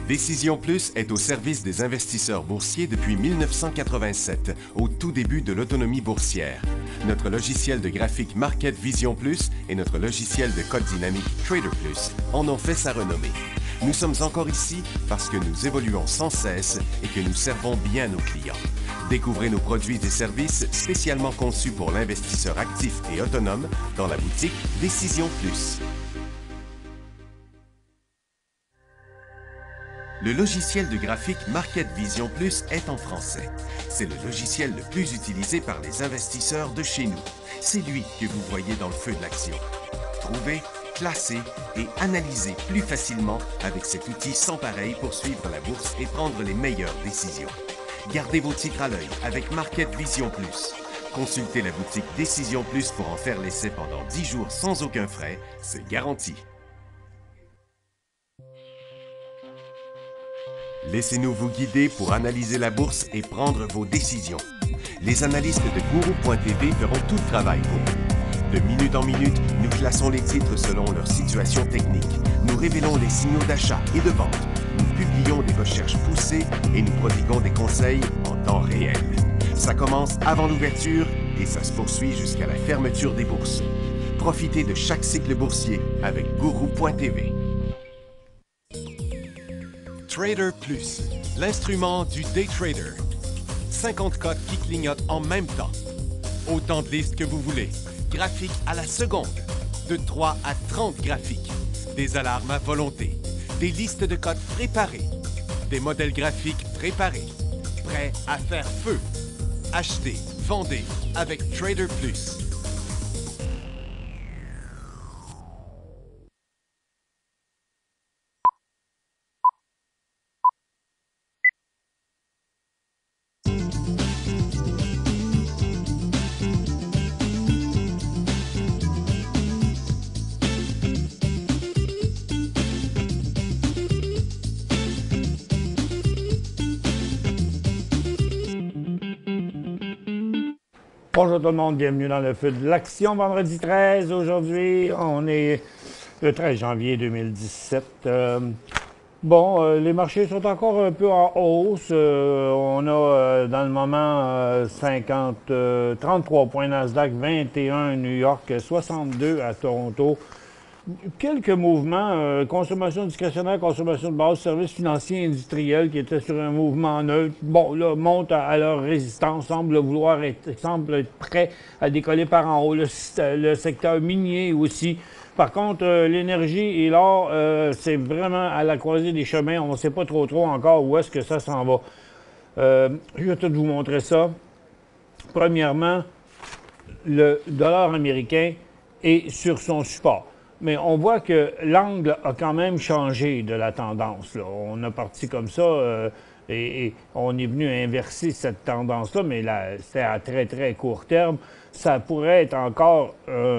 Décision Plus est au service des investisseurs boursiers depuis 1987, au tout début de l'autonomie boursière. Notre logiciel de graphique Market Vision Plus et notre logiciel de code dynamique Trader Plus en ont fait sa renommée. Nous sommes encore ici parce que nous évoluons sans cesse et que nous servons bien nos clients. Découvrez nos produits et services spécialement conçus pour l'investisseur actif et autonome dans la boutique Décision Plus. Le logiciel de graphique Market Vision Plus est en français. C'est le logiciel le plus utilisé par les investisseurs de chez nous. C'est lui que vous voyez dans le feu de l'action. Trouvez, classez et analysez plus facilement avec cet outil sans pareil pour suivre la bourse et prendre les meilleures décisions. Gardez vos titres à l'œil avec Market Vision Plus. Consultez la boutique Décision Plus pour en faire l'essai pendant 10 jours sans aucun frais, c'est garanti. Laissez-nous vous guider pour analyser la bourse et prendre vos décisions. Les analystes de Guru.tv feront tout le travail pour vous. De minute en minute, nous classons les titres selon leur situation technique. Nous révélons les signaux d'achat et de vente. Nous publions des recherches poussées et nous prodiguons des conseils en temps réel. Ça commence avant l'ouverture et ça se poursuit jusqu'à la fermeture des bourses. Profitez de chaque cycle boursier avec Guru.tv. Trader Plus, l'instrument du day trader. 50 codes qui clignotent en même temps. Autant de listes que vous voulez. Graphiques à la seconde. De 3 à 30 graphiques. Des alarmes à volonté. Des listes de codes préparées. Des modèles graphiques préparés. Prêts à faire feu. Achetez, vendez avec Trader Plus. Bonjour tout le monde, bienvenue dans le feu de l'action, vendredi 13. Aujourd'hui, on est le 13 janvier 2017. Les marchés sont encore un peu en hausse. On a dans le moment 33 points Nasdaq, 21 New York, 62 à Toronto. Quelques mouvements, consommation discrétionnaire, consommation de base, services financiers industriels qui étaient sur un mouvement neutre, montent à leur résistance, semblent être prêts à décoller par en haut. Le secteur minier aussi. Par contre, l'énergie et l'or, c'est vraiment à la croisée des chemins. On ne sait pas trop encore où est-ce que ça s'en va. Je vais tout vous montrer ça. Premièrement, le dollar américain est sur son support. Mais on voit que l'angle a quand même changé de la tendance, là. On a parti comme ça et on est venu inverser cette tendance-là, mais là, c'était à très, très court terme. Ça pourrait être encore...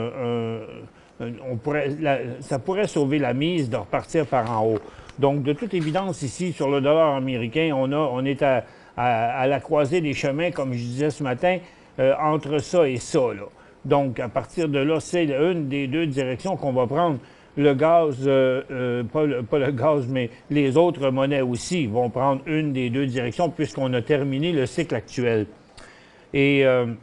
ça pourrait sauver la mise de repartir par en haut. Donc, de toute évidence, ici, sur le dollar américain, on est à la croisée des chemins, comme je disais ce matin, entre ça et ça, là. Donc, à partir de là, c'est une des deux directions qu'on va prendre. Le gaz, pas le gaz, mais les autres monnaies aussi vont prendre une des deux directions puisqu'on a terminé le cycle actuel. Et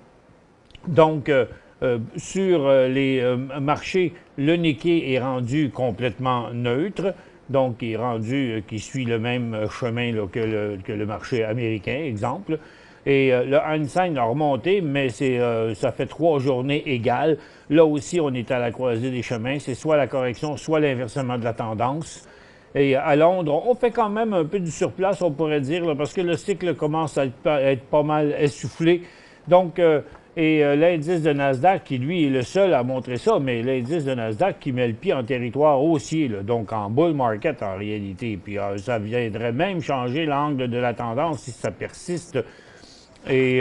sur les marchés, le Nikkei est rendu complètement neutre. Donc, il est rendu, qui suit le même chemin là, que le marché américain, exemple. Et le Einstein a remonté, mais ça fait 3 journées égales. Là aussi, on est à la croisée des chemins. C'est soit la correction, soit l'inversement de la tendance. Et à Londres, on fait quand même un peu du surplace, on pourrait dire, là, parce que le cycle commence à être pas mal essoufflé. Donc, l'indice de Nasdaq, qui lui est le seul à montrer ça, mais l'indice de Nasdaq qui met le pied en territoire haussier, là, donc en bull market en réalité. Puis ça viendrait même changer l'angle de la tendance si ça persiste. Et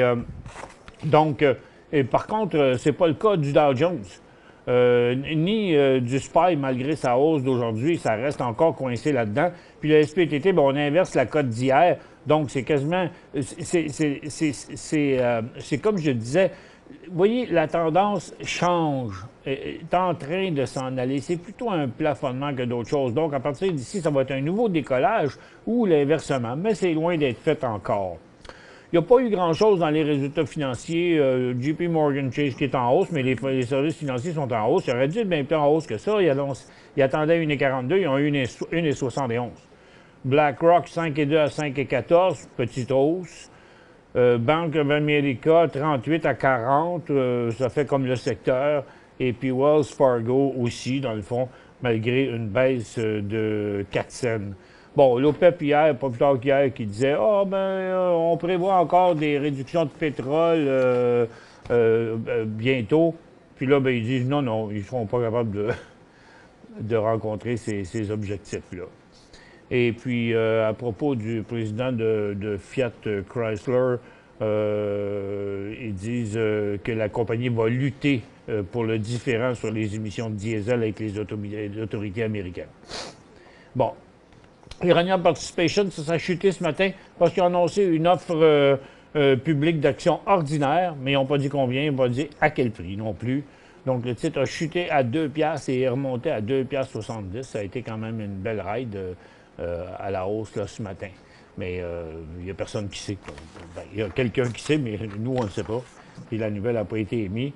par contre, c'est pas le cas du Dow Jones, ni du SPY, malgré sa hausse d'aujourd'hui, ça reste encore coincé là-dedans. Puis le SPTT, on inverse la cote d'hier, donc c'est quasiment, c'est comme je disais, Vous voyez, la tendance change, est en train de s'en aller. C'est plutôt un plafonnement que d'autres choses. Donc, à partir d'ici, ça va être un nouveau décollage ou l'inversement, mais c'est loin d'être fait encore. Il n'y a pas eu grand-chose dans les résultats financiers. JP Morgan Chase qui est en hausse, mais les services financiers sont en hausse. Ils auraient dû être bien plus en hausse que ça. Ils attendaient 1,42, ils ont eu 1,71. BlackRock, 5,2 à 5,14, petite hausse. Bank of America, 38 à 40, ça fait comme le secteur. Et puis Wells Fargo aussi, dans le fond, malgré une baisse de 4 cents. Bon, l'OPEP hier, pas plus tard qu'hier, qui disait « Ah, on prévoit encore des réductions de pétrole bientôt. » Puis là, ils disent « Non, non, ils ne seront pas capables de rencontrer ces objectifs-là. » Et puis, à propos du président de Fiat Chrysler, ils disent que la compagnie va lutter pour le différend sur les émissions de diesel avec les autorités américaines. Bon. Iranian Participation, ça a chuté ce matin parce qu'ils ont annoncé une offre publique d'action ordinaire, mais ils n'ont pas dit combien, ils n'ont pas dit à quel prix non plus. Donc, le titre a chuté à 2 piastres et est remonté à 2,70 $. Ça a été quand même une belle ride à la hausse là, ce matin. Mais il n'y a personne qui sait. Il y a quelqu'un qui sait, mais nous, on ne sait pas. Puis la nouvelle n'a pas été émise.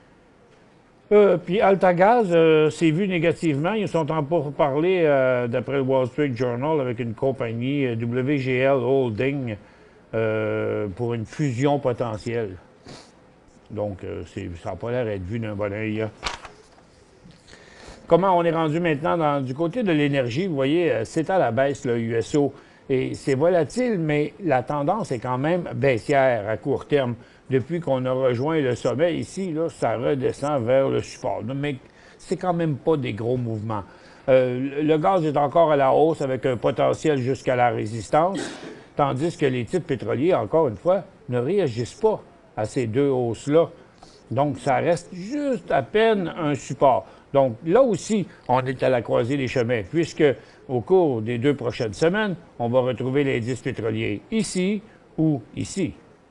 Puis AltaGaz s'est vu négativement. Ils sont en pourparlers, d'après le Wall Street Journal, avec une compagnie, WGL Holding, pour une fusion potentielle. Donc, ça n'a pas l'air d'être vu d'un bon œil. Comment on est rendu maintenant du côté de l'énergie? Vous voyez, c'est à la baisse, le USO. Et c'est volatile, mais la tendance est quand même baissière à court terme. Depuis qu'on a rejoint le sommet ici, là, ça redescend vers le support. Mais c'est quand même pas des gros mouvements. Le gaz est encore à la hausse avec un potentiel jusqu'à la résistance, tandis que les titres pétroliers, encore une fois, ne réagissent pas à ces deux hausses-là. Donc, ça reste juste à peine un support. Donc, là aussi, on est à la croisée des chemins, puisque au cours des 2 prochaines semaines, on va retrouver l'indice pétrolier ici ou ici,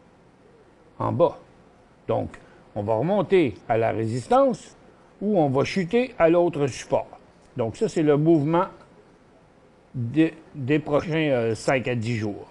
en bas. Donc, on va remonter à la résistance ou on va chuter à l'autre support. Donc, ça, c'est le mouvement des prochains 5 à 10 jours.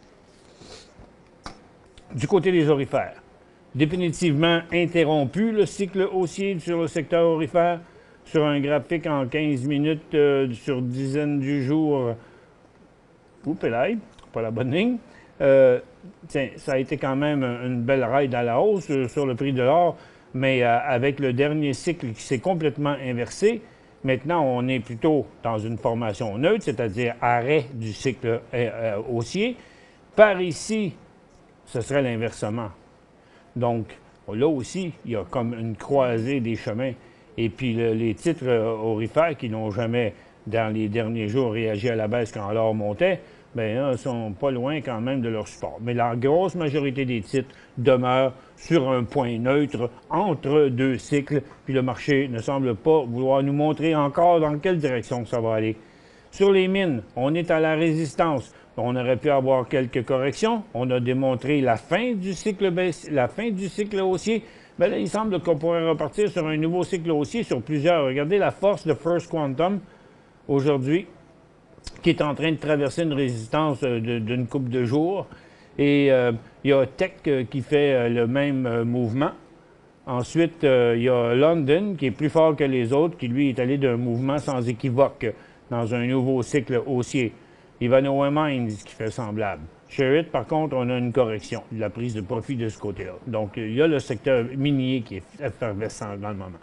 Du côté des aurifères, définitivement interrompu le cycle haussier sur le secteur aurifère. Sur un graphique en 15 minutes sur dizaines du jour. Oups, là, pas la bonne ligne. Tiens, ça a été quand même une belle ride à la hausse sur le prix de l'or, mais avec le dernier cycle qui s'est complètement inversé, maintenant on est plutôt dans une formation neutre, c'est-à-dire arrêt du cycle haussier. Par ici, ce serait l'inversement. Donc, là aussi, il y a comme une croisée des chemins. Et puis les titres aurifères qui n'ont jamais, dans les derniers jours, réagi à la baisse quand l'or montait, bien, sont pas loin quand même de leur support. Mais la grosse majorité des titres demeurent sur un point neutre entre deux cycles, puis le marché ne semble pas vouloir nous montrer encore dans quelle direction ça va aller. Sur les mines, on est à la résistance. On aurait pu avoir quelques corrections. On a démontré la fin du cycle haussier. Bien là, il semble qu'on pourrait repartir sur un nouveau cycle haussier sur plusieurs. Regardez la force de First Quantum aujourd'hui, qui est en train de traverser une résistance d'une couple de jours. Et il y a Tech qui fait le même mouvement. Ensuite, il y a London, qui est plus fort que les autres, qui lui est allé d'un mouvement sans équivoque dans un nouveau cycle haussier. Ivanhoe Mines qui fait semblable. Sherritt, par contre, on a une correction, de la prise de profit de ce côté-là. Donc, il y a le secteur minier qui est effervescent dans le moment.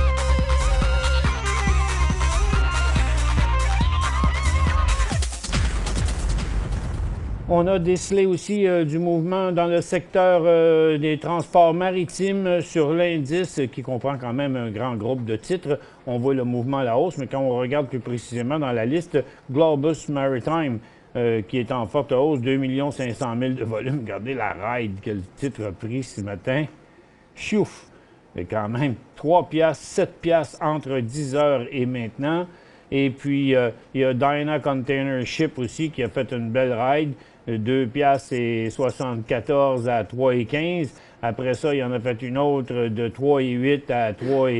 On a décelé aussi du mouvement dans le secteur des transports maritimes sur l'indice qui comprend quand même un grand groupe de titres. On voit le mouvement à la hausse, mais quand on regarde plus précisément dans la liste, Globus Maritime, qui est en forte hausse, 2 500 000 de volume. Regardez la ride que le titre a pris ce matin. Chouf! Il y a quand même 3 piastres, 7 piastres entre 10 heures et maintenant. Et puis, il y a Dyna Container Ship aussi qui a fait une belle ride. 2 piastres et 74 à 3,15. Après ça, il en a fait une autre de 3,8 à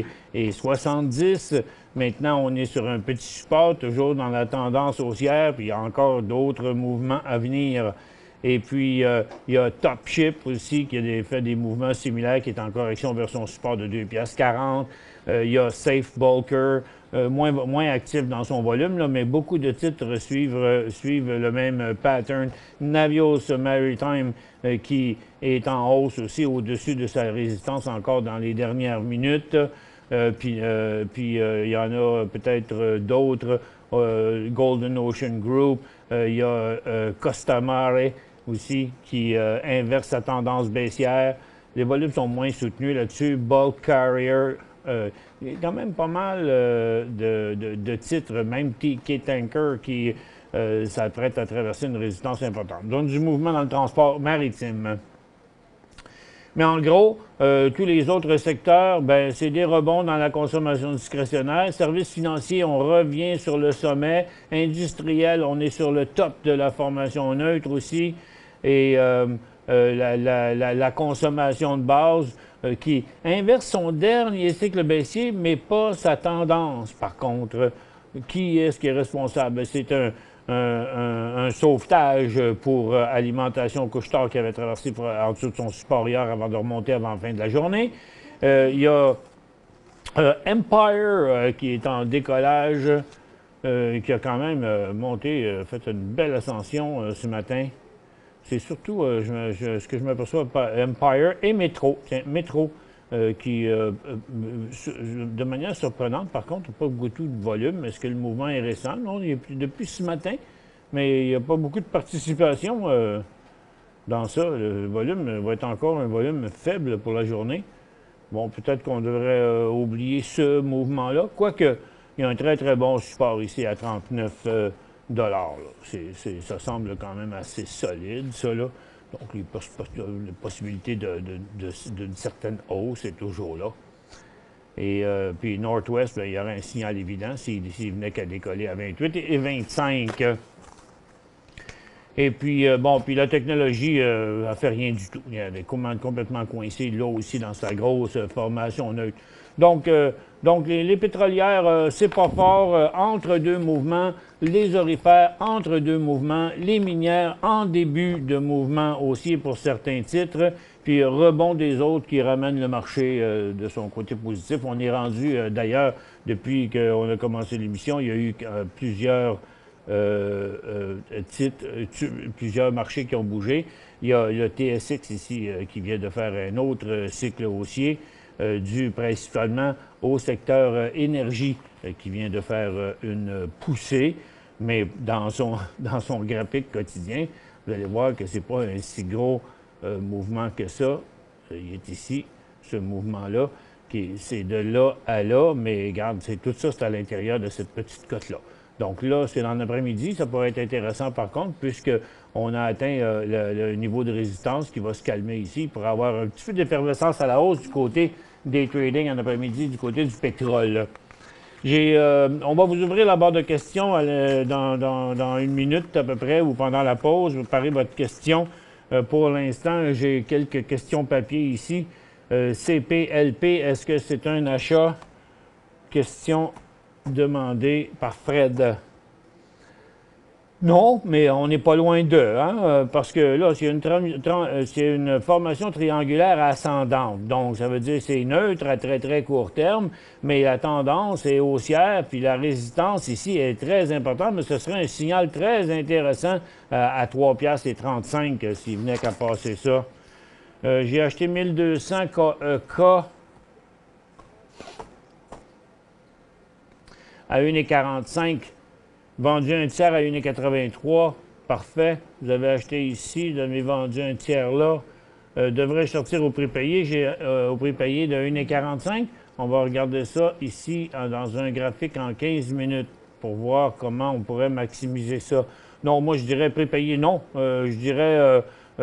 3,70. Maintenant, on est sur un petit support, toujours dans la tendance haussière, puis il y a encore d'autres mouvements à venir. Et puis, il y a Top Ship aussi qui a fait des mouvements similaires, qui est en correction vers son support de 2,40 $. Il y a Safe Bulker, moins actif dans son volume, là, mais beaucoup de titres suivent le même pattern. Navios Maritime qui est en hausse aussi au-dessus de sa résistance encore dans les dernières minutes. Puis il y en a peut-être d'autres. Golden Ocean Group, il y a Costa Mare aussi qui inverse sa tendance baissière. Les volumes sont moins soutenus là-dessus. Bulk Carrier, il y a quand même pas mal de titres, même TK Tanker qui s'apprête à traverser une résistance importante. Donc du mouvement dans le transport maritime. Mais en gros, tous les autres secteurs, ben, c'est des rebonds dans la consommation discrétionnaire. Services financiers, on revient sur le sommet. Industriel, on est sur le top de la formation neutre aussi. Et la consommation de base qui inverse son dernier cycle baissier, mais pas sa tendance. Par contre, qui est-ce qui est responsable? C'est un sauvetage pour Alimentation Couche-Tard qui avait traversé en dessous de son support hier avant de remonter avant la fin de la journée. Il y a Empire qui est en décollage, qui a quand même monté, fait une belle ascension ce matin. C'est surtout ce que je m'aperçois par Empire et Metro. Tiens, Metro qui, de manière surprenante, par contre, n'a pas beaucoup de volume. Est-ce que le mouvement est récent? Non, il est depuis ce matin, mais il n'y a pas beaucoup de participation dans ça. Le volume va être encore un volume faible pour la journée. Bon, peut-être qu'on devrait oublier ce mouvement-là, quoique il y a un très, très bon support ici à 39 $. Ça semble quand même assez solide, ça, là. Donc, la possibilité d'une certaine hausse est toujours là. Et puis, Northwest, bien, il y aurait un signal évident s'il venait qu'à décoller à 28 et 25. Et puis, puis la technologie n'a fait rien du tout. Il est complètement coincé là aussi dans sa grosse formation neutre. Donc les pétrolières, c'est pas fort. Entre deux mouvements, les orifères, entre deux mouvements, les minières, en début de mouvement haussier pour certains titres, puis rebond des autres qui ramènent le marché de son côté positif. On est rendu, d'ailleurs, depuis qu'on a commencé l'émission, il y a eu plusieurs titres, plusieurs marchés qui ont bougé. Il y a le TSX ici qui vient de faire un autre cycle haussier. Dû principalement au secteur énergie qui vient de faire une poussée, mais dans son graphique quotidien, vous allez voir que ce n'est pas un si gros mouvement que ça. Il est ici, ce mouvement-là, c'est de là à là, mais regarde, tout ça, c'est à l'intérieur de cette petite cote-là. Donc là, c'est dans l'après-midi, ça pourrait être intéressant par contre, puisqu'on a atteint le niveau de résistance qui va se calmer ici pour avoir un petit peu d'effervescence à la hausse du côté des trading en après-midi du côté du pétrole. On va vous ouvrir la barre de questions dans une minute à peu près ou pendant la pause. Vous parlez votre question. Pour l'instant, j'ai quelques questions papier ici. CPLP, est-ce que c'est un achat? Question demandée par Fred. Non, mais on n'est pas loin d'eux, hein, parce que là, c'est une formation triangulaire ascendante. Donc, ça veut dire que c'est neutre à très, très court terme, mais la tendance est haussière, puis la résistance ici est très importante, mais ce serait un signal très intéressant à 3,35 $ s'il venait qu'à passer ça. J'ai acheté 1200 KEK à 1,45 $. Vendu un tiers à 1,83 $. Parfait. Vous avez acheté ici, vous avez vendu un tiers là. Devrais-je sortir au prix payé? J'ai au prix payé de 1,45 $. On va regarder ça ici dans un graphique en 15 minutes pour voir comment on pourrait maximiser ça. Non, moi je dirais prix payé, non. Je dirais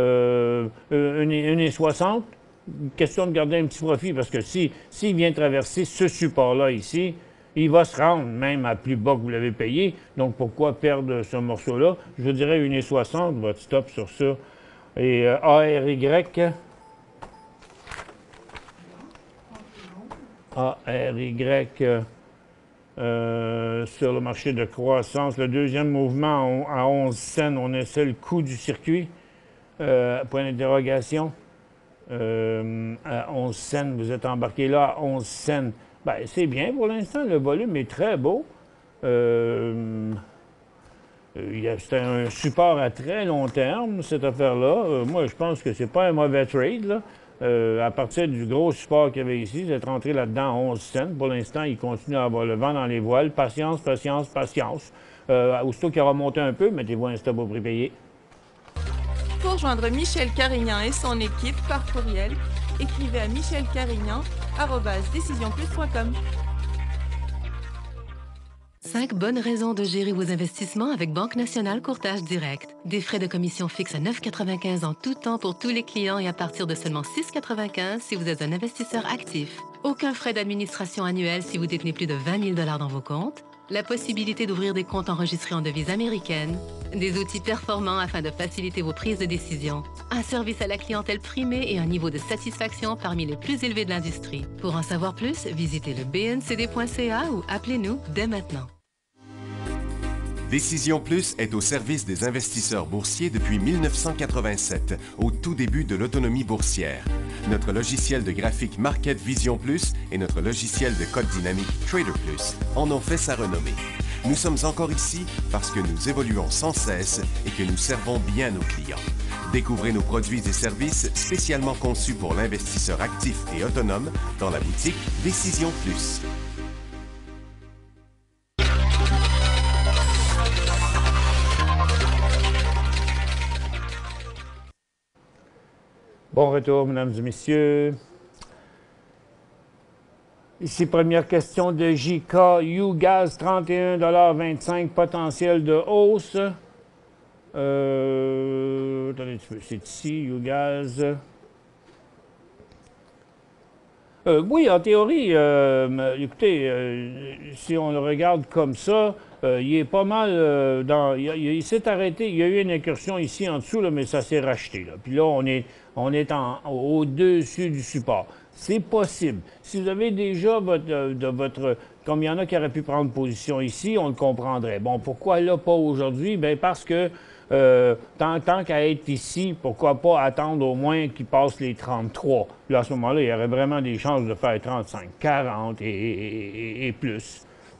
1,60 $. Question de garder un petit profit parce que s'il vient traverser ce support-là ici, il va se rendre même à plus bas que vous l'avez payé. Donc, pourquoi perdre ce morceau-là? Je dirais 1,60 $, votre stop sur ça. Et ARY, ARY sur le marché de croissance. Le deuxième mouvement à 11 cents, on essaie le coût du circuit. Point d'interrogation. À 11 cents, vous êtes embarqué là à 11 cents. Bien, c'est bien pour l'instant, le volume est très beau. C'était un support à très long terme, cette affaire-là. Moi, je pense que c'est pas un mauvais trade, là. À partir du gros support qu'il y avait ici, vous êtes rentré là-dedans à 11 cents. Pour l'instant, il continue à avoir le vent dans les voiles. Patience, patience, patience. Aussitôt qu'il aura monté un peu, mettez-vous un stop au prix payé. Pour joindre Michel Carignan et son équipe par courriel, écrivez à michelcarignan@decisionplus.com. 5 bonnes raisons de gérer vos investissements avec Banque Nationale Courtage Direct. Des frais de commission fixes à 9,95 en tout temps pour tous les clients et à partir de seulement 6,95 si vous êtes un investisseur actif. Aucun frais d'administration annuel si vous détenez plus de 20 000 $ dans vos comptes. La possibilité d'ouvrir des comptes enregistrés en devise américaine. Des outils performants afin de faciliter vos prises de décision. Un service à la clientèle primé et un niveau de satisfaction parmi les plus élevés de l'industrie. Pour en savoir plus, visitez le bncd.ca ou appelez-nous dès maintenant. Décision Plus est au service des investisseurs boursiers depuis 1987, au tout début de l'autonomie boursière. Notre logiciel de graphique Market Vision Plus et notre logiciel de code dynamique Trader Plus en ont fait sa renommée. Nous sommes encore ici parce que nous évoluons sans cesse et que nous servons bien nos clients. Découvrez nos produits et services spécialement conçus pour l'investisseur actif et autonome dans la boutique Décision Plus. Bon retour, mesdames et messieurs. Ici, première question de JK. YouGaz, 31,25 $, potentiel de hausse. Attendez un petit peu, c'est ici, YouGaz. Oui, en théorie, écoutez, si on le regarde comme ça, il est pas mal il s'est arrêté, il y a eu une incursion ici en dessous, là, mais ça s'est racheté. Là. Puis là, on est au-dessus du support. C'est possible. Si vous avez déjà comme il y en a qui auraient pu prendre position ici, on le comprendrait. Bon, pourquoi là, pas aujourd'hui? Bien, parce que tant qu'à être ici, pourquoi pas attendre au moins qu'il passe les 33. Là, à ce moment-là, il y aurait vraiment des chances de faire 35, 40 et plus.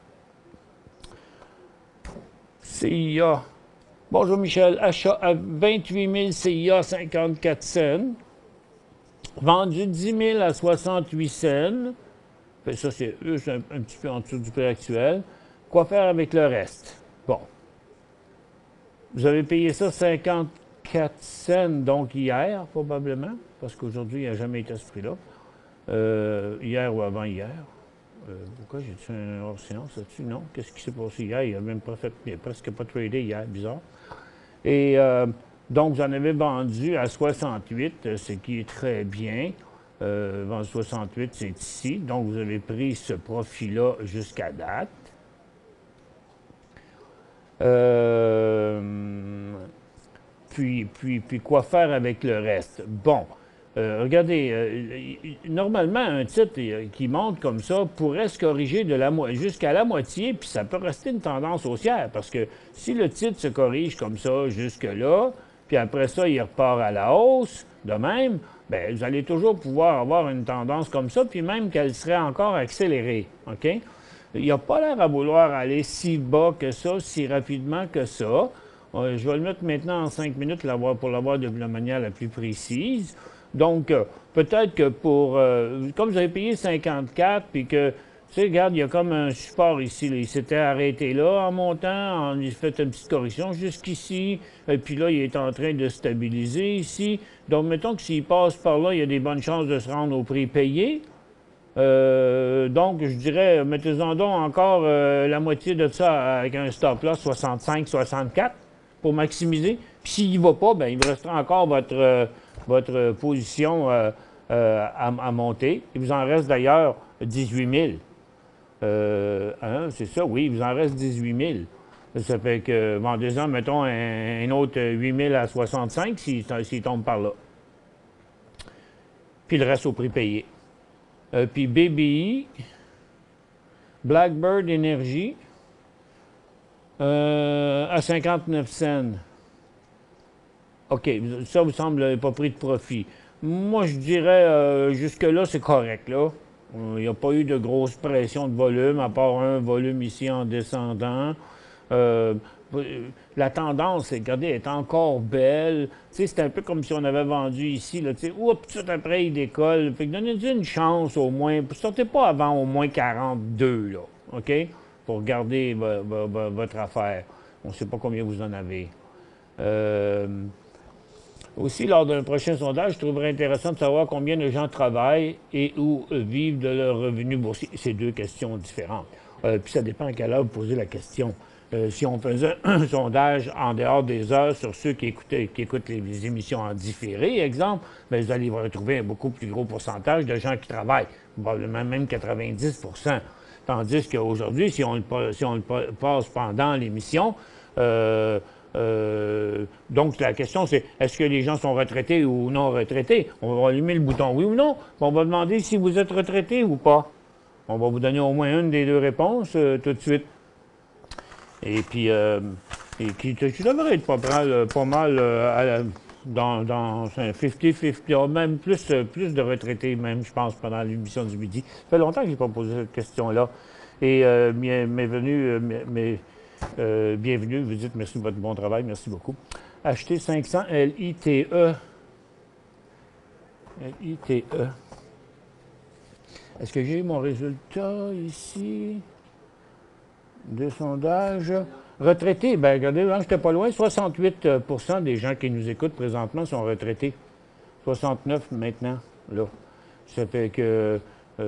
CIA. Bonjour Michel. Achat à 28 000 CIA, 54 cents. Vendu 10 000 à 68 cents. Ça, c'est un petit peu en dessous du prix actuel. Quoi faire avec le reste? Bon. Vous avez payé ça 54 cents, donc hier, probablement, parce qu'aujourd'hui, il n'a jamais été à ce prix-là. Hier ou avant-hier. Pourquoi j'ai-tu un hors-séance là-dessus? Non. Qu'est-ce qui s'est passé hier? Il n'a presque pas tradé hier, bizarre. Et donc, vous en avez vendu à 68, ce qui est très bien. Vendu 68, c'est ici. Donc, vous avez pris ce profit-là jusqu'à date. Puis, quoi faire avec le reste? Bon, regardez, normalement, un titre qui monte comme ça pourrait se corriger jusqu'à la moitié, puis ça peut rester une tendance haussière, parce que si le titre se corrige comme ça jusque-là, puis après ça, il repart à la hausse, de même, bien, vous allez toujours pouvoir avoir une tendance comme ça, puis même qu'elle serait encore accélérée, OK? Il n'y a pas l'air à vouloir aller si bas que ça, si rapidement que ça. Je vais le mettre maintenant en 5 minutes pour l'avoir de la manière la plus précise. Donc, peut-être que comme vous avez payé 54, puis que, tu sais, regarde, il y a comme un support ici. Là, il s'était arrêté là en montant, il a fait une petite correction jusqu'ici, et puis là, il est en train de stabiliser ici. Donc, mettons que s'il passe par là, il y a des bonnes chances de se rendre au prix payé. Donc, je dirais, mettez-en donc encore la moitié de ça avec un stop-loss 65-64 pour maximiser. Puis s'il n'y va pas, bien, il vous restera encore votre position à monter. Il vous en reste d'ailleurs 18 000. C'est ça, oui, il vous en reste 18 000. Ça fait que, vendez-en, mettons, un autre 8 000 à 65 s'il tombe par là. Puis le reste au prix payé. Puis BBI, Blackbird Energy, à 59 cents. OK, ça vous semble pas pris de profit. Moi, je dirais, jusque-là, c'est correct, là. Il n'y a pas eu de grosse pression de volume, à part un volume ici en descendant. La tendance, regardez, est encore belle. C'est un peu comme si on avait vendu ici, là, oups, tout après, il décolle. Fait que donnez-lui une chance au moins. Sortez pas avant au moins 42, là, OK? Pour garder votre affaire. On ne sait pas combien vous en avez. Aussi, lors d'un prochain sondage, je trouverais intéressant de savoir combien de gens travaillent et ou vivent de leurs revenus boursiers. C'est deux questions différentes. Puis ça dépend à quelle heure vous posez la question. Si on faisait un sondage en dehors des heures sur ceux qui écoutent les émissions en différé, exemple, bien, vous allez retrouver un beaucoup plus gros pourcentage de gens qui travaillent, probablement même 90 %. Tandis qu'aujourd'hui, si on le passe pendant l'émission, donc, la question, c'est est-ce que les gens sont retraités ou non retraités? On va allumer le bouton oui ou non. On va demander si vous êtes retraité ou pas. On va vous donner au moins une des deux réponses tout de suite. Et puis, qui devrait être pas mal dans un 50-50, même plus de retraités, même, je pense, pendant l'émission du midi. Ça fait longtemps que je n'ai pas posé cette question-là. Et bienvenue, vous dites merci de votre bon travail, merci beaucoup. Acheter 500 LITE. LITE. Est-ce que j'ai mon résultat ici de sondage? Retraités, bien regardez, je n'étais pas loin, 68 % des gens qui nous écoutent présentement sont retraités. 69 maintenant, là. Ça fait que...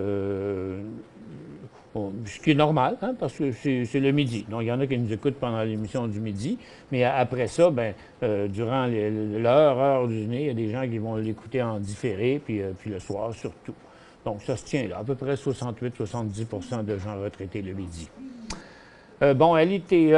ce qui est normal, hein, parce que c'est le midi. Donc, il y en a qui nous écoutent pendant l'émission du midi, mais après ça, bien, durant heure du dîner, il y a des gens qui vont l'écouter en différé, puis le soir surtout. Donc, ça se tient là, à peu près 68-70 % de gens retraités le midi. Bon, LITE,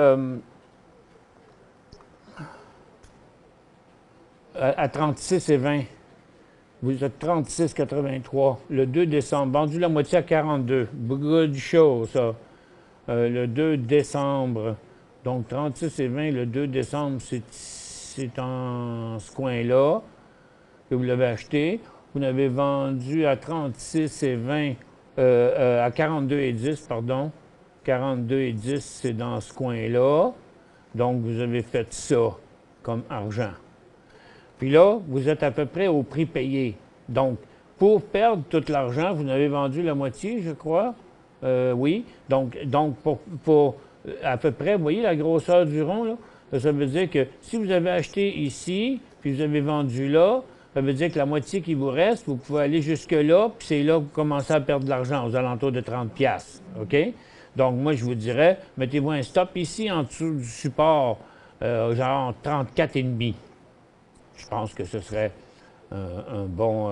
à 36,20. Vous êtes 36,83. Le 2 décembre, vendu la moitié à 42. Good show, ça. Le 2 décembre. Donc, 36,20, le 2 décembre, c'est en ce coin-là que vous l'avez acheté. Vous l'avez vendu à 36,20, à 42,10, pardon. 42,10, c'est dans ce coin-là. Donc, vous avez fait ça comme argent. Puis là, vous êtes à peu près au prix payé. Donc, pour perdre tout l'argent, vous en avez vendu la moitié, je crois. Oui. Donc pour à peu près, vous voyez la grosseur du rond, là? Ça veut dire que si vous avez acheté ici, puis vous avez vendu là, ça veut dire que la moitié qui vous reste, vous pouvez aller jusque-là, puis c'est là que vous commencez à perdre de l'argent, aux alentours de 30 $. OK? Donc, moi, je vous dirais, mettez-vous un stop ici, en dessous du support, genre 34,5. Je pense que ce serait un bon...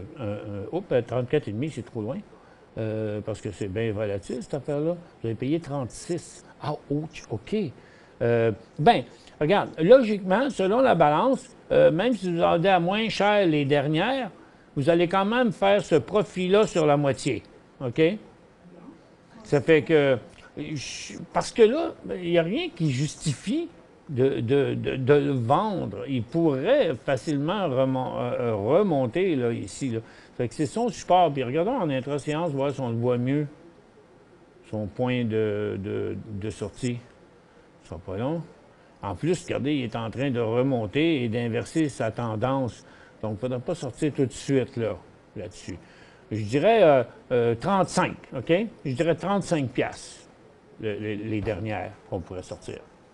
34,5, c'est trop loin, parce que c'est bien volatile, cette affaire-là. Vous avez payé 36. Ah, OK. Bien, regarde, logiquement, selon la balance, même si vous vendez à moins cher les dernières, vous allez quand même faire ce profit-là sur la moitié. OK? Ça fait que... Parce que là, il n'y a rien qui justifie de le vendre. Il pourrait facilement remonter là, ici. Là. Fait que c'est son support. Puis regardons en intra-séance, voir si on le voit mieux. Son point de sortie. Ce sera pas long. En plus, regardez, il est en train de remonter et d'inverser sa tendance. Donc, il ne faudra pas sortir tout de suite là-dessus. Je dirais 35, OK? Je dirais 35 $, les dernières qu'on pourrait sortir.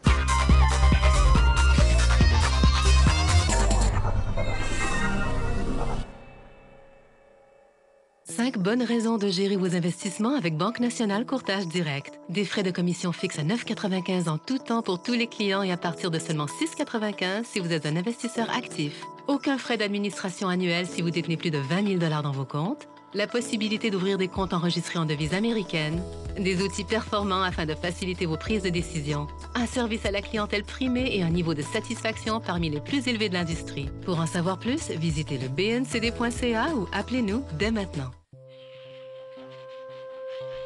Cinq bonnes raisons de gérer vos investissements avec Banque Nationale Courtage Direct. Des frais de commission fixes à 9,95 en tout temps pour tous les clients et à partir de seulement 6,95 si vous êtes un investisseur actif. Aucun frais d'administration annuel si vous détenez plus de 20 000 $ dans vos comptes. La possibilité d'ouvrir des comptes enregistrés en devise américaine. Des outils performants afin de faciliter vos prises de décision. Un service à la clientèle primé et un niveau de satisfaction parmi les plus élevés de l'industrie. Pour en savoir plus, visitez le bncd.ca ou appelez-nous dès maintenant.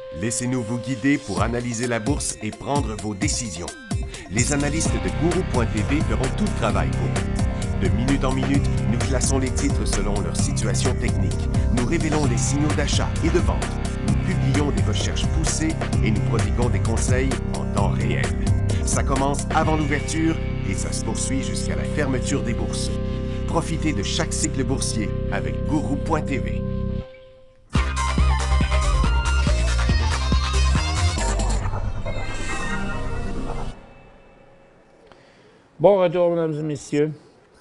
Laissez-nous vous guider pour analyser la bourse et prendre vos décisions. Les analystes de Guru.tv feront tout le travail pour vous. De minute en minute, nous classons les titres selon leur situation technique. Nous révélons les signaux d'achat et de vente. Nous publions des recherches poussées et nous prodiguons des conseils en temps réel. Ça commence avant l'ouverture et ça se poursuit jusqu'à la fermeture des bourses. Profitez de chaque cycle boursier avec Guru.tv. Bon retour, mesdames et messieurs.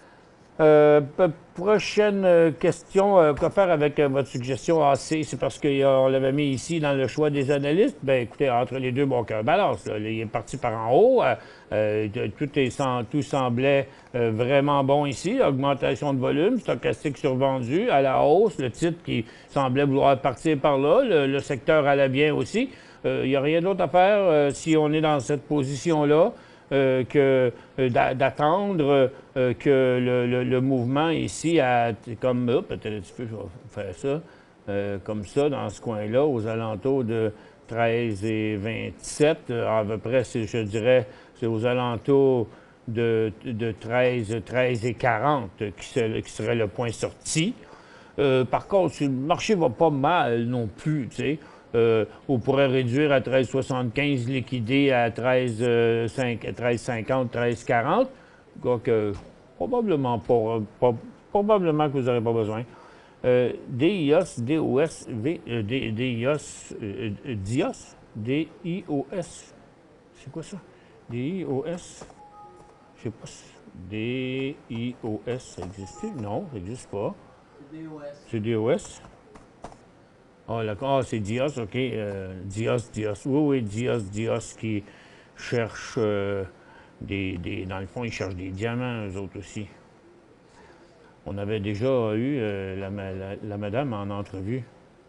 Prochaine question, quoi faire avec votre suggestion AC? C'est parce qu'on l'avait mis ici dans le choix des analystes. Bien, écoutez, entre les deux, bon, cœur balance. Là. Il est parti par en haut. Tout semblait vraiment bon ici. Augmentation de volume, stochastique survendu à la hausse. Le titre qui semblait vouloir partir par là. Le secteur allait bien aussi. Il n'y a rien d'autre à faire si on est dans cette position-là. Que d'attendre que le mouvement ici, comme peut-être un petit peu, je vais faire ça, comme ça, dans ce coin-là, aux alentours de 13 et 27, à peu près, je dirais, c'est aux alentours de 13 et 40 qui serait le point sorti. Par contre, si le marché va pas mal non plus, tu sais, on pourrait réduire à 13,75, liquider à 13,50, 13,40. Donc, probablement probablement que vous n'aurez pas besoin. DIOS, DOS, DIOS, DIOS, DIOS. C'est quoi ça? DIOS? Je sais pas si DIOS, ça existe? Non, ça n'existe pas. C'est DOS. C'est Dios, OK. Dios. Oui, Dios qui cherche dans le fond, ils cherchent des diamants, eux autres aussi. On avait déjà eu la madame en entrevue.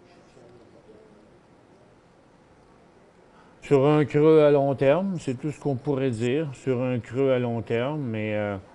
Sur un creux à long terme, c'est tout ce qu'on pourrait dire. Sur un creux à long terme, mais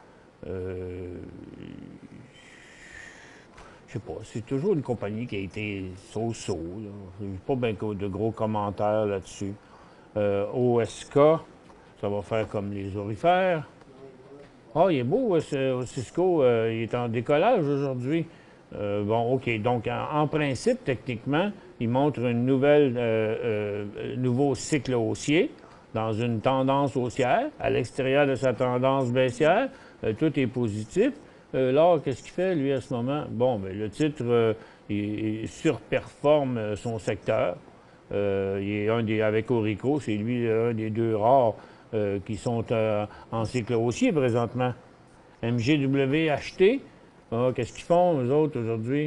je sais pas, c'est toujours une compagnie qui a été so-so. Il n'y a pas bien de gros commentaires là-dessus. OSK, ça va faire comme les orifères. Ah, il est beau, Cisco, il est en décollage aujourd'hui. Bon, OK. Donc, en principe, techniquement, il montre un nouveau cycle haussier dans une tendance haussière. À l'extérieur de sa tendance baissière, tout est positif. Là, qu'est-ce qu'il fait, lui, à ce moment? Bon, bien, le titre, il surperforme son secteur. Il est avec Orico, c'est lui un des deux rares qui sont en cycle haussier présentement. MGW acheté. Qu'est-ce qu'ils font, eux autres, aujourd'hui?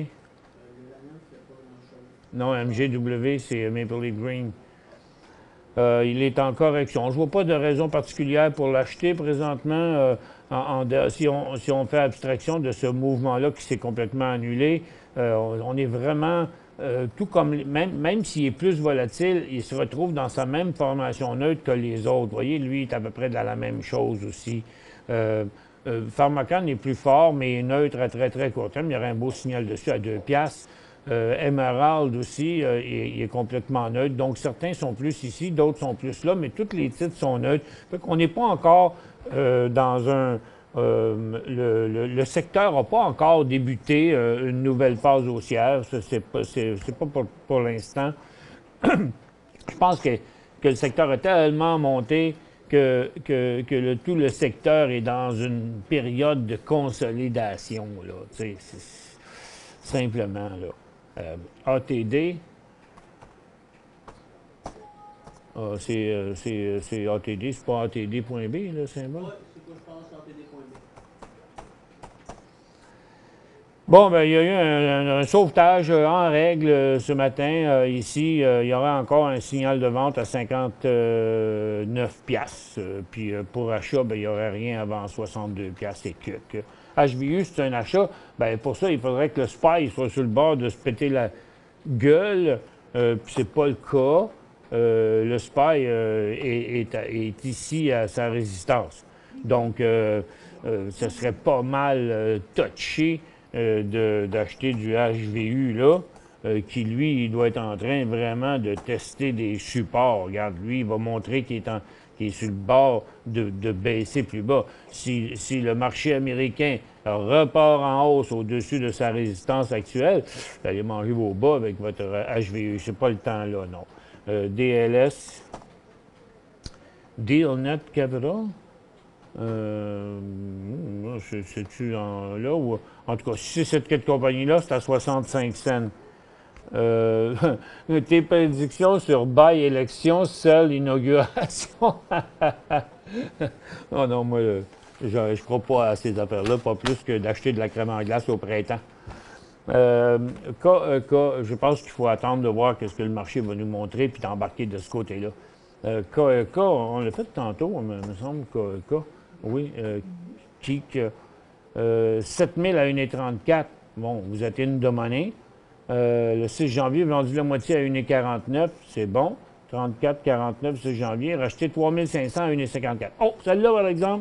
Non, MGW, c'est Maple Leaf Green. Il est en correction. Je ne vois pas de raison particulière pour l'acheter présentement. Si on fait abstraction de ce mouvement-là qui s'est complètement annulé, on est vraiment, tout comme, même s'il est plus volatile, il se retrouve dans sa même formation neutre que les autres. Vous voyez, lui, il est à peu près dans la même chose aussi. Pharmacon est plus fort, mais neutre à très, très court terme. Il y aurait un beau signal dessus à 2 piastres. Emerald aussi, il est complètement neutre. Donc, certains sont plus ici, d'autres sont plus là, mais tous les titres sont neutres. Fait qu'on n'est pas encore dans un... le secteur n'a pas encore débuté une nouvelle phase haussière. C'est pas pour l'instant. Je pense que le secteur a tellement monté que tout le secteur est dans une période de consolidation, là. Simplement, là. ATD, c'est ATD, c'est pas ATD.B, le symbole? Oui, c'est quoi, je pense, ATD.B. Bon, bien, il y a eu un sauvetage en règle ce matin. Ici, il y aura encore un signal de vente à 59 piastres. Puis pour achat, bien, il n'y aurait rien avant 62 piastres et quelques. HVU, c'est un achat. Bien, pour ça, il faudrait que le SPY soit sur le bord de se péter la gueule. Puis c'est pas le cas. Le SPY est ici à sa résistance. Donc, ce serait pas mal touché d'acheter du HVU là. qui, lui, il doit être en train vraiment de tester des supports. Regarde, lui, il va montrer qu'il est sur le bord de baisser plus bas. Si le marché américain repart en hausse au-dessus de sa résistance actuelle, vous allez manger vos bas avec votre HVE. C'est pas le temps là, non. DLS, Deal Net Capital. C'est-tu là ou... En tout cas, si c'est cette compagnie-là, c'est à 65 cents. Tes prédictions sur buy élection, seule inauguration. Oh non, moi, je ne crois pas à ces affaires-là, pas plus que d'acheter de la crème en glace au printemps. Je pense qu'il faut attendre de voir ce que le marché va nous montrer puis d'embarquer de ce côté-là. KEK, on l'a fait tantôt, il me semble, KEK. Oui, Kik, 7000 à 1,34. Bon, vous êtes une de monnaie. Le 6 janvier, vendu la moitié à 1,49. C'est bon. 34,49 6 janvier. Racheté 3500 à 1,54. Oh, celle-là, par exemple,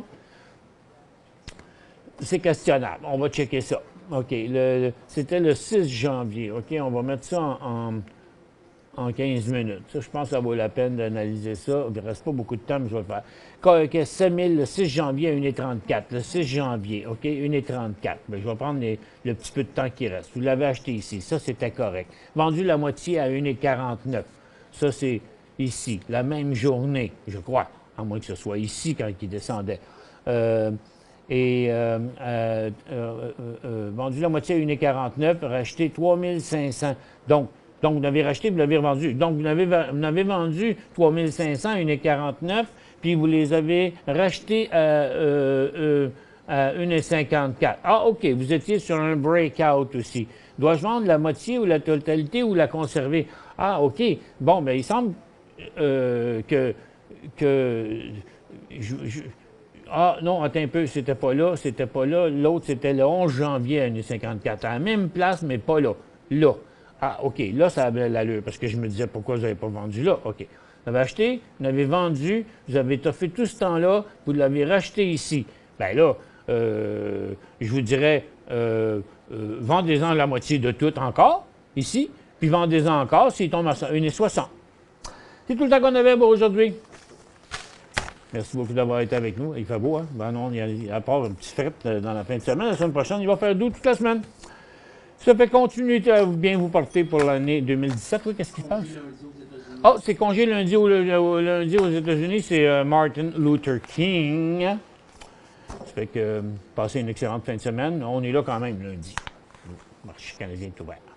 c'est questionnable. On va checker ça. OK. C'était le 6 janvier. OK, on va mettre ça en 15 minutes. Ça, je pense que ça vaut la peine d'analyser ça. Il ne reste pas beaucoup de temps, mais je vais le faire. KEK 7000, le 6 janvier à 1,34. Le 6 janvier, OK, 1,34. Bien, je vais prendre le petit peu de temps qui reste. Vous l'avez acheté ici. Ça, c'était correct. Vendu la moitié à 1,49. Ça, c'est ici. La même journée, je crois. À moins que ce soit ici quand il descendait. Vendu la moitié à 1,49, racheté 3500. Donc, vous l'avez racheté, vous l'avez revendu. Donc, vous avez vendu 3500 à 1,49, puis vous les avez rachetés à 1,54. Ah, OK, vous étiez sur un breakout aussi. Dois-je vendre la moitié ou la totalité ou la conserver? Ah, OK. Bon, bien, il semble ah, non, attends un peu, c'était pas là. L'autre, c'était le 11 janvier à 1,54. À la même place, mais pas là. Là. Ah, OK. Là, ça avait l'allure, parce que je me disais, pourquoi vous n'avez pas vendu là? OK. Vous avez acheté, vous avez vendu, vous avez toffé tout ce temps-là, vous l'avez racheté ici. Bien là, je vous dirais, vendez-en la moitié de tout encore, ici, puis vendez-en encore s'il tombe à 1,60. C'est tout le temps qu'on avait pour aujourd'hui. Merci beaucoup d'avoir été avec nous. Il fait beau, hein? Ben non, il y a à part un petit fret dans la fin de semaine. La semaine prochaine, il va faire doux toute la semaine. Ça fait continuer à bien vous porter pour l'année 2017. Oui, qu'est-ce qui se passe? Oh, c'est congé lundi aux États-Unis. C'est Martin Luther King. Ça fait que passez une excellente fin de semaine. On est là quand même lundi. Le marché canadien est ouvert.